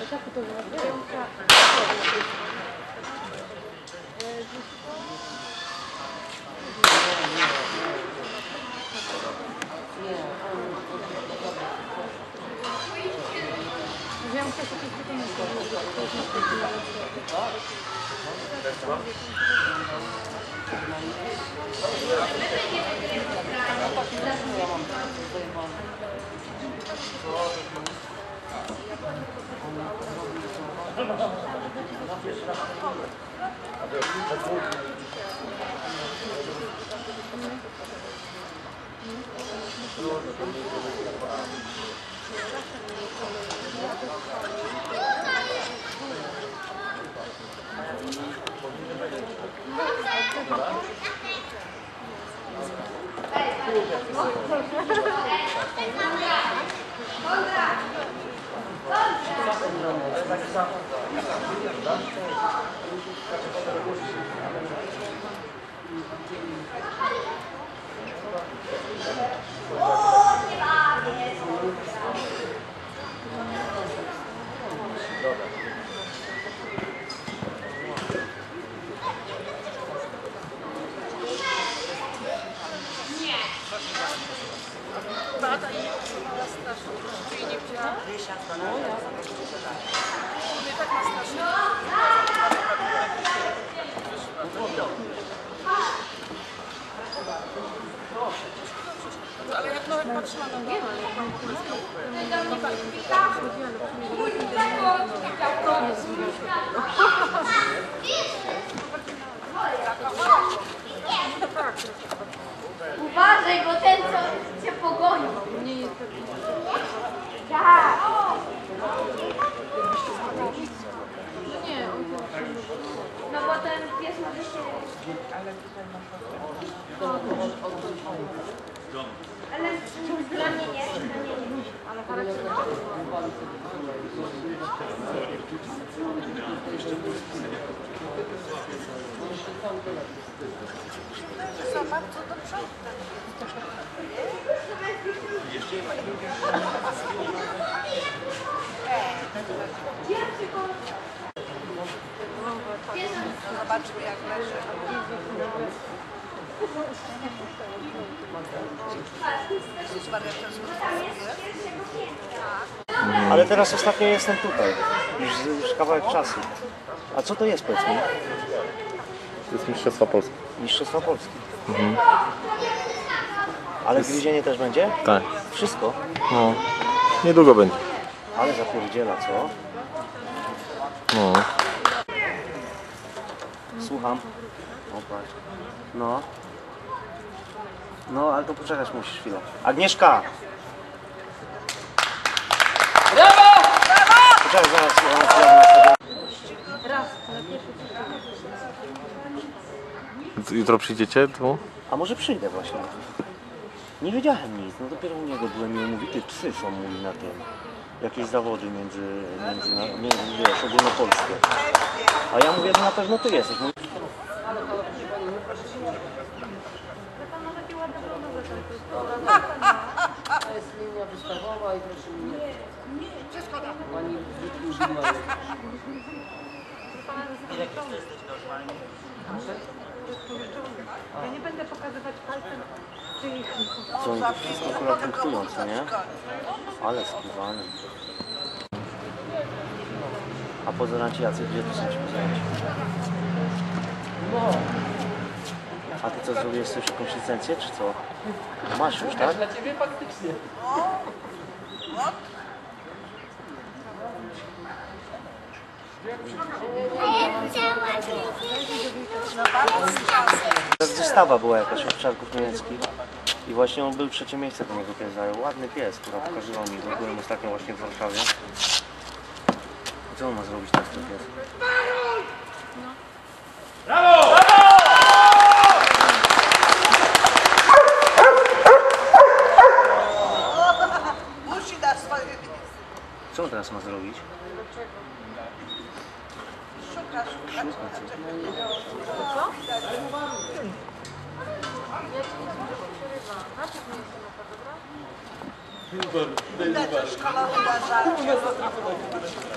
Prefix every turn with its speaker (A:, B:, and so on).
A: Ale jak nawet patrzyła na mnie,
B: uważaj, bo ten co cię pogoni. Tak. No bo ten pies może się... Ale dla mnie nie. Ale charakter...
A: Są bardzo do przodu. Zobaczmy jak leży.
C: Ale teraz ostatnio jestem tutaj, już kawałek czasu. A co to jest, powiedz mi?
D: To jest Mistrzostwa Polski.
C: Mistrzostwa Polski. Ale gryzienie też będzie?
D: Tak.
C: Wszystko?
D: No, niedługo będzie.
C: Ale zapierdziela, co?
D: No.
C: Słucham. O, patrz. No. No, ale to poczekać musisz chwilę. Agnieszka!
A: Brawo! Brawo!
C: Poczekaj, zaraz.
D: Jutro przyjdziecie tu?
C: A może przyjdę właśnie. Nie wiedziałem nic. No dopiero u niego byłem i mówi, ty psy są mój na tym. Jakieś zawody wiesz, ogólnopolskie. A ja mówię, że na pewno ty jesteś. Mówi,
E: To jest linia wystawowa i proszę mnie.
A: Wszystko da.
E: Pani wytłumaczyła.
A: Ja nie będę pokazywać palcem czyich.
C: co oni to wszystko akurat punktują, co nie? Ale skiwany. A pozoranci jacy? Gdzie tu są ci pozoranci? A ty co, zrobiłeś coś, jakąś licencję, czy co? Masz już, tak?
E: Dla ciebie faktycznie.
C: Wystawa była jakaś owczarków niemieckich i właśnie on był trzecie miejsce do niego pies zajął. Ładny pies, który pokazywał mi, bo byłem ostatnio właśnie w Warszawie. Co on ma zrobić teraz ten pies?
A: Brawo! Musi dać swoje miejsce.
C: Co on teraz ma zrobić?
A: Szuka. Szkoła uważa.